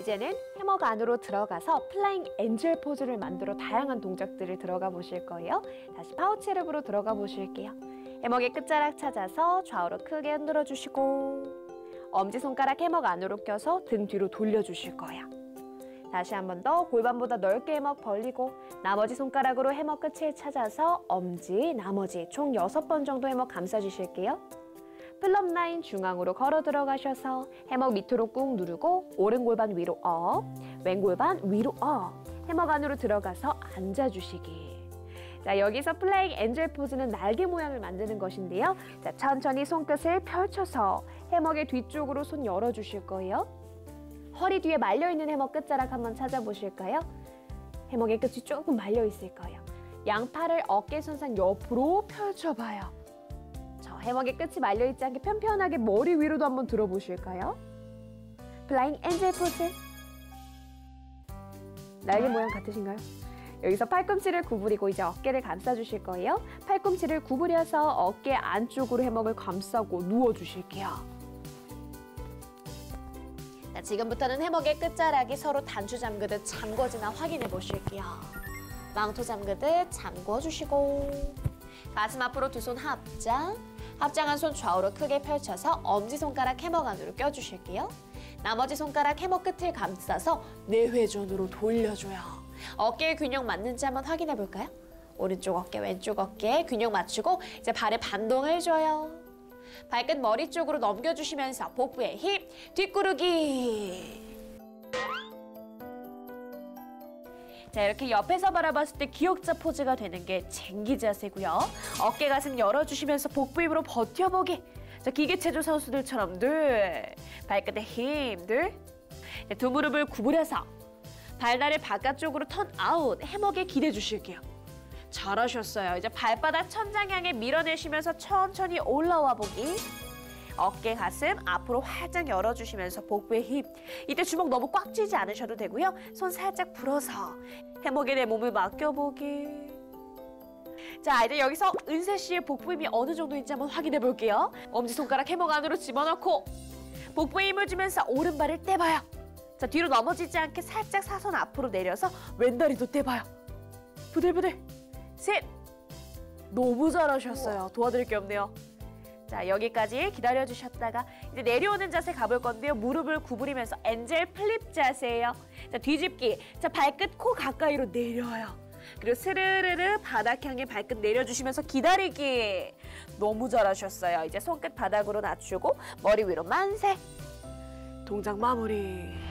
이제는 해먹 안으로 들어가서 플라잉 엔젤 포즈를 만들어 다양한 동작들을 들어가 보실 거예요. 다시 파우치 랩으로 들어가 보실게요. 해먹의 끝자락 찾아서 좌우로 크게 흔들어 주시고 엄지손가락 해먹 안으로 껴서 등 뒤로 돌려주실 거예요. 다시 한 번 더 골반보다 넓게 해먹 벌리고 나머지 손가락으로 해먹 끝을 찾아서 엄지, 나머지 총 6번 정도 해먹 감싸주실게요. 플럼 라인 중앙으로 걸어 들어가셔서 해먹 밑으로 꾹 누르고 오른 골반 위로 업, 왼 골반 위로 업, 해먹 안으로 들어가서 앉아주시기. 자, 여기서 플라잉 엔젤 포즈는 날개 모양을 만드는 것인데요. 자, 천천히 손끝을 펼쳐서 해먹의 뒤쪽으로 손 열어주실 거예요. 허리 뒤에 말려있는 해먹 끝자락 한번 찾아보실까요? 해먹의 끝이 조금 말려있을 거예요. 양팔을 어깨 손상 옆으로 펼쳐봐요. 저 해먹의 끝이 말려있지 않게 편편하게 머리 위로도 한번 들어보실까요? 플라잉 엔젤 포즈. 날개 모양 같으신가요? 여기서 팔꿈치를 구부리고 이제 어깨를 감싸주실 거예요. 팔꿈치를 구부려서 어깨 안쪽으로 해먹을 감싸고 누워주실게요. 자, 지금부터는 해먹의 끝자락이 서로 단추 잠그듯 잠궈지나 확인해 보실게요. 망토 잠그듯 잠궈주시고 가슴 앞으로 두 손 합장, 합장한 손 좌우로 크게 펼쳐서 엄지손가락 해먹 안으로 껴주실게요. 나머지 손가락 해먹 끝을 감싸서 내회전으로 돌려줘요. 어깨의 균형 맞는지 한번 확인해 볼까요? 오른쪽 어깨, 왼쪽 어깨 균형 맞추고 이제 발에 반동을 줘요. 발끝 머리 쪽으로 넘겨주시면서 복부에 힙, 뒷구르기. 자, 이렇게 옆에서 바라봤을 때 기역자 포즈가 되는 게 쟁기 자세고요. 어깨 가슴 열어주시면서 복부 힘으로 버텨보기. 자, 기계체조 선수들처럼 늘, 발끝에 힘, 늘. 자, 두 무릎을 구부려서 발날을 바깥쪽으로 턴 아웃, 해먹에 기대 주실게요. 잘하셨어요. 이제 발바닥 천장 향해 밀어내시면서 천천히 올라와 보기. 어깨, 가슴 앞으로 활짝 열어주시면서 복부에 힙. 이때 주먹 너무 꽉 쥐지 않으셔도 되고요. 손 살짝 풀어서 해먹에 내 몸을 맡겨보기. 자, 이제 여기서 은세 씨의 복부 힘이 어느 정도인지 한번 확인해 볼게요. 엄지손가락 해먹 안으로 집어넣고 복부에 힘을 주면서 오른발을 떼봐요. 자, 뒤로 넘어지지 않게 살짝 사선 앞으로 내려서 왼다리도 떼봐요. 부들부들. 셋! 너무 잘하셨어요. 도와드릴 게 없네요. 자, 여기까지 기다려주셨다가 이제 내려오는 자세 가볼 건데요. 무릎을 구부리면서 엔젤 플립 자세예요. 자, 뒤집기. 자, 발끝 코 가까이로 내려요. 그리고 스르르르 바닥 향해 발끝 내려주시면서 기다리기. 너무 잘하셨어요. 이제 손끝 바닥으로 낮추고 머리 위로 만세. 동작 마무리.